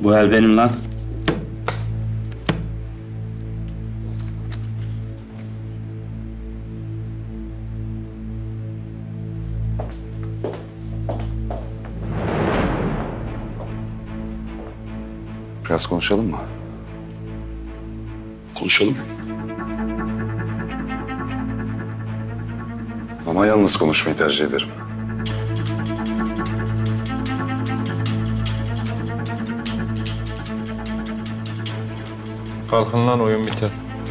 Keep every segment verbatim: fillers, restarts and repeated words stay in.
Bu el benim lan. Biraz konuşalım mı? Konuşalım. Ama yalnız konuşmayı tercih ederim. Kalkın lan, oyun biter.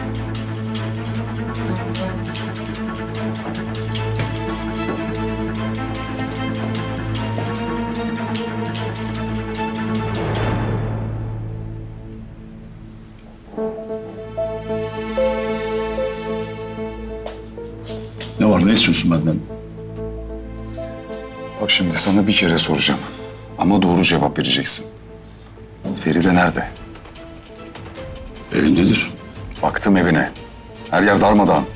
Ne var, ne istiyorsun benden? Bak şimdi sana bir kere soracağım. Ama doğru cevap vereceksin. Feride nerede? Evindedir. Baktım evine. Her yer darmadağın.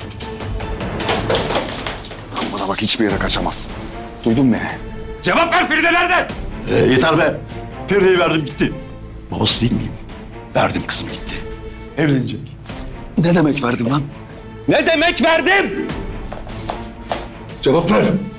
Bana bak, hiçbir yere kaçamazsın. Duydun mu beni? Cevap ver, Feride nerede? Ee, yeter be. Feride'yi verdim gitti. Babası değil miyim? Verdim kızımı gitti. Evlenecek. Ne demek verdim lan? Ne demek verdim? Cevap ver.